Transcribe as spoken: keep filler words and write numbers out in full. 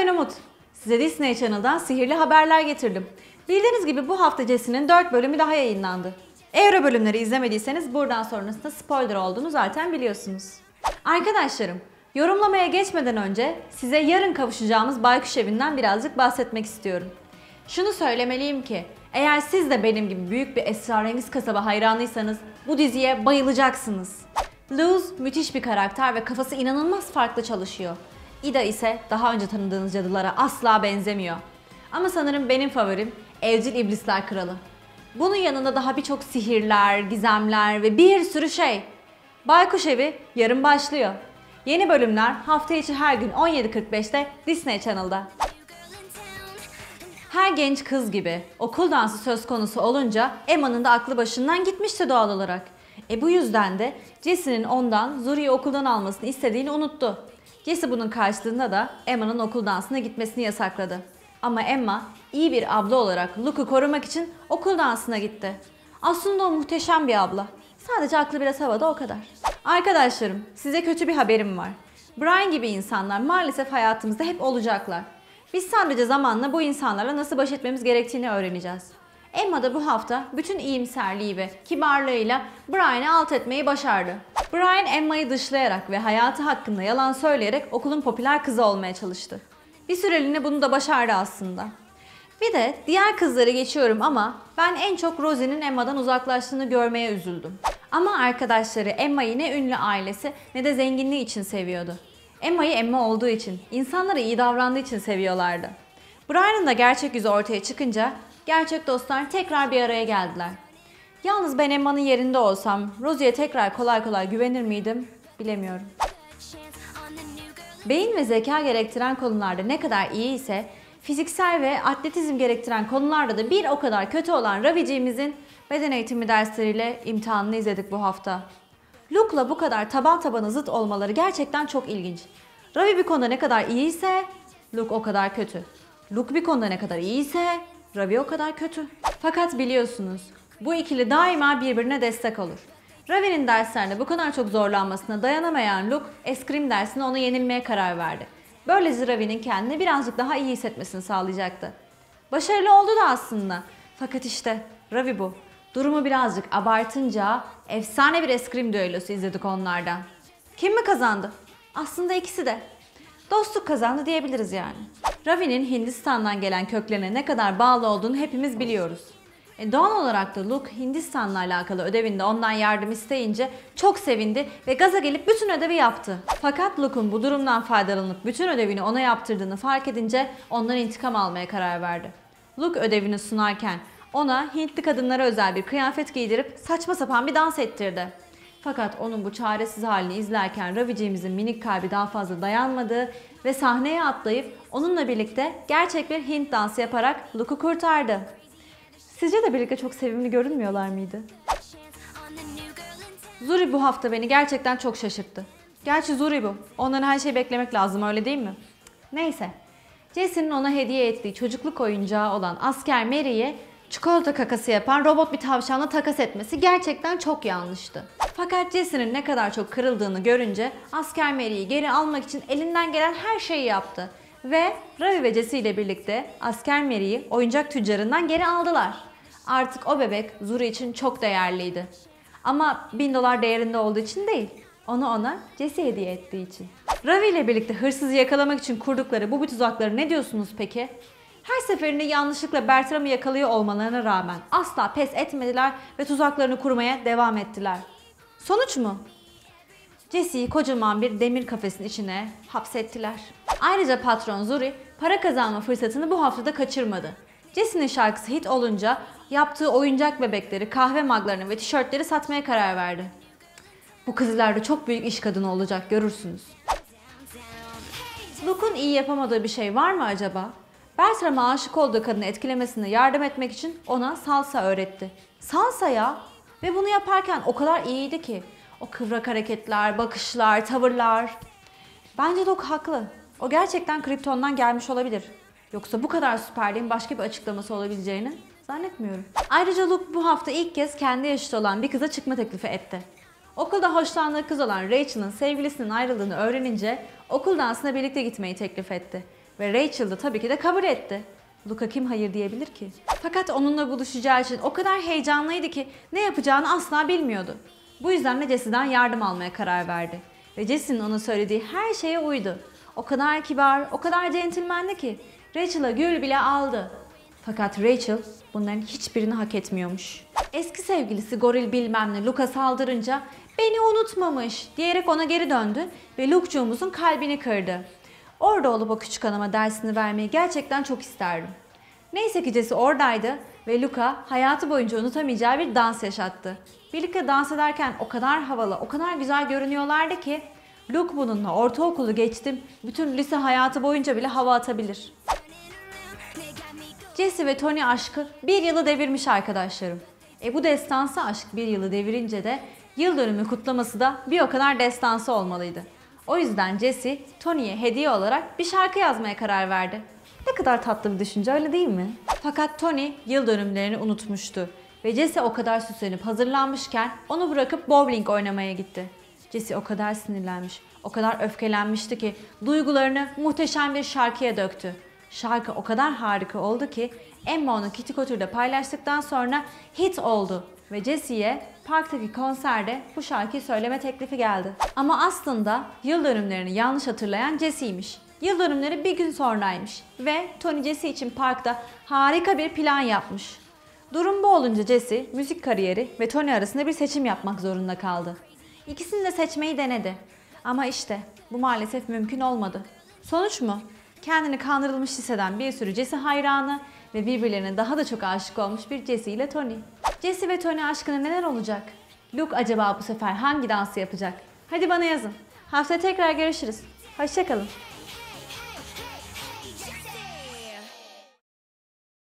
ben Umut. Size Disney Channel'dan sihirli haberler getirdim. Bildiğiniz gibi bu hafta Jessie'nin dört bölümü daha yayınlandı. Eğer o bölümleri izlemediyseniz buradan sonrasında spoiler olduğunu zaten biliyorsunuz. Arkadaşlarım, yorumlamaya geçmeden önce size yarın kavuşacağımız Baykuş Evi'nden birazcık bahsetmek istiyorum. Şunu söylemeliyim ki, eğer siz de benim gibi büyük bir esrarengiz kasaba hayranıysanız bu diziye bayılacaksınız. Luz müthiş bir karakter ve kafası inanılmaz farklı çalışıyor. Ida ise daha önce tanıdığınız cadılara asla benzemiyor. Ama sanırım benim favorim Evcil İblisler Kralı. Bunun yanında daha birçok sihirler, gizemler ve bir sürü şey. Baykuş Evi yarın başlıyor. Yeni bölümler hafta içi her gün on yedi kırk beşte Disney Channel'da. Her genç kız gibi okul dansı söz konusu olunca Emma'nın da aklı başından gitmişti doğal olarak. E bu yüzden de Jessie'nin ondan Zuri'yi okuldan almasını istediğini unuttu. Jessie bunun karşılığında da Emma'nın okul dansına gitmesini yasakladı. Ama Emma iyi bir abla olarak Luke'u korumak için okul dansına gitti. Aslında o muhteşem bir abla. Sadece aklı biraz havada, o kadar. Arkadaşlarım, size kötü bir haberim var. Brian gibi insanlar maalesef hayatımızda hep olacaklar. Biz sadece zamanla bu insanlarla nasıl baş etmemiz gerektiğini öğreneceğiz. Emma da bu hafta bütün iyimserliği ve kibarlığıyla Brian'ı alt etmeyi başardı. Brian Emma'yı dışlayarak ve hayatı hakkında yalan söyleyerek okulun popüler kızı olmaya çalıştı. Bir süreliğine bunu da başardı aslında. Bir de diğer kızları geçiyorum ama ben en çok Rosie'nin Emma'dan uzaklaştığını görmeye üzüldüm. Ama arkadaşları Emma'yı ne ünlü ailesi ne de zenginliği için seviyordu. Emma'yı Emma olduğu için, insanlara iyi davrandığı için seviyorlardı. Brian'ın da gerçek yüzü ortaya çıkınca gerçek dostlar tekrar bir araya geldiler. Yalnız ben Emma'nın yerinde olsam Rosie'ye tekrar kolay kolay güvenir miydim bilemiyorum. Beyin ve zeka gerektiren konularda ne kadar iyi ise fiziksel ve atletizm gerektiren konularda da bir o kadar kötü olan Ravi'ciğimizin beden eğitimi dersleriyle imtihanını izledik bu hafta. Luke'la bu kadar taban tabana zıt olmaları gerçekten çok ilginç. Ravi bir konuda ne kadar iyi ise Luke o kadar kötü. Luke bir konuda ne kadar iyi ise Ravi o kadar kötü. Fakat biliyorsunuz, bu ikili daima birbirine destek olur. Ravi'nin derslerinde bu kadar çok zorlanmasına dayanamayan Luke, eskrim dersinde ona yenilmeye karar verdi. Böylece Ravi'nin kendini birazcık daha iyi hissetmesini sağlayacaktı. Başarılı oldu da aslında. Fakat işte Ravi bu. Durumu birazcık abartınca efsane bir eskrim düellosu izledik onlardan. Kim mi kazandı? Aslında ikisi de. Dostluk kazandı diyebiliriz yani. Ravi'nin Hindistan'dan gelen köklerine ne kadar bağlı olduğunu hepimiz biliyoruz. E doğal olarak da Luke Hindistan'la alakalı ödevinde ondan yardım isteyince çok sevindi ve gaza gelip bütün ödevi yaptı. Fakat Luke'un bu durumdan faydalanıp bütün ödevini ona yaptırdığını fark edince ondan intikam almaya karar verdi. Luke ödevini sunarken ona Hintli kadınlara özel bir kıyafet giydirip saçma sapan bir dans ettirdi. Fakat onun bu çaresiz halini izlerken Ravi'ciğimizin minik kalbi daha fazla dayanmadı ve sahneye atlayıp onunla birlikte gerçek bir Hint dansı yaparak Luke'u kurtardı. Sizce de birlikte çok sevimli görünmüyorlar mıydı? Zuri bu hafta beni gerçekten çok şaşırttı. Gerçi Zuri bu. Ondan her şeyi beklemek lazım, öyle değil mi? Neyse. Jessie'nin ona hediye ettiği çocukluk oyuncağı olan asker Mary'ye çikolata kakası yapan robot bir tavşanla takas etmesi gerçekten çok yanlıştı. Fakat Jessie'nin ne kadar çok kırıldığını görünce asker Mary'yi geri almak için elinden gelen her şeyi yaptı. Ve Ravi ve Jessie ile birlikte asker Mary'yi oyuncak tüccarından geri aldılar. Artık o bebek Zuri için çok değerliydi. Ama bin dolar değerinde olduğu için değil, onu ona Jessie hediye ettiği için. Ravi ile birlikte hırsızı yakalamak için kurdukları bu tuzakları ne diyorsunuz peki? Her seferinde yanlışlıkla Bertram'ı yakalıyor olmalarına rağmen asla pes etmediler ve tuzaklarını kurmaya devam ettiler. Sonuç mu? Jessie'yi kocaman bir demir kafesin içine hapsettiler. Ayrıca patron Zuri para kazanma fırsatını bu haftada kaçırmadı. Jessie'nin şarkısı hit olunca yaptığı oyuncak bebekleri, kahve maglarını ve tişörtleri satmaya karar verdi. Bu kız ileride çok büyük iş kadını olacak, görürsünüz. Luke'un iyi yapamadığı bir şey var mı acaba? Bertram'a aşık olduğu kadını etkilemesine yardım etmek için ona salsa öğretti. Salsa ya! Ve bunu yaparken o kadar iyiydi ki. O kıvrak hareketler, bakışlar, tavırlar. Bence Luke haklı. O gerçekten Krypton'dan gelmiş olabilir. Yoksa bu kadar süperliğin başka bir açıklaması olabileceğini zannetmiyorum. Ayrıca Luke bu hafta ilk kez kendi yaşıtı olan bir kıza çıkma teklifi etti. Okulda hoşlandığı kız olan Rachel'ın sevgilisinin ayrıldığını öğrenince okul dansına birlikte gitmeyi teklif etti. Ve Rachel da tabii ki de kabul etti. Luka kim hayır diyebilir ki? Fakat onunla buluşacağı için o kadar heyecanlıydı ki ne yapacağını asla bilmiyordu. Bu yüzden de Jesse'den yardım almaya karar verdi. Ve Jesse'nin ona söylediği her şeye uydu. O kadar kibar, o kadar centilmendi ki Rachel'a gül bile aldı. Fakat Rachel bunların hiçbirini hak etmiyormuş. Eski sevgilisi goril bilmem ne Luka saldırınca beni unutmamış diyerek ona geri döndü ve Luke'cuğumuzun kalbini kırdı. Orada olup o küçük hanıma dersini vermeyi gerçekten çok isterdim. Neyse ki Jesse oradaydı ve Luka hayatı boyunca unutamayacağı bir dans yaşattı. Birlikte dans ederken o kadar havalı, o kadar güzel görünüyorlardı ki Luke bununla ortaokulu geçtim, bütün lise hayatı boyunca bile hava atabilir. Jesse ve Tony aşkı bir yılı devirmiş arkadaşlarım. E bu destansı aşk bir yılı devirince de yıl dönümü kutlaması da bir o kadar destansı olmalıydı. O yüzden Jesse, Tony'ye hediye olarak bir şarkı yazmaya karar verdi. Ne kadar tatlı bir düşünce, öyle değil mi? Fakat Tony yıl dönümlerini unutmuştu. Ve Jesse o kadar süslenip hazırlanmışken onu bırakıp bowling oynamaya gitti. Jesse o kadar sinirlenmiş, o kadar öfkelenmişti ki duygularını muhteşem bir şarkıya döktü. Şarkı o kadar harika oldu ki Emma onu Kitty Couture'da paylaştıktan sonra hit oldu. Ve Jesse'ye parktaki konserde bu şarkıyı söyleme teklifi geldi. Ama aslında yıl dönümlerini yanlış hatırlayan Jesse'ymiş. Yıl dönümleri bir gün sonraymış ve Tony Jesse için parkta harika bir plan yapmış. Durum bu olunca Jesse müzik kariyeri ve Tony arasında bir seçim yapmak zorunda kaldı. İkisini de seçmeyi denedi. Ama işte bu maalesef mümkün olmadı. Sonuç mu? Kendini kandırılmış hisseden bir sürü Jesse hayranı ve birbirlerine daha da çok aşık olmuş bir Jesse ile Tony. Jesse ve Tony aşkına neler olacak? Luke acaba bu sefer hangi dansı yapacak? Hadi bana yazın. Haftaya tekrar görüşürüz. Hoşça kalın.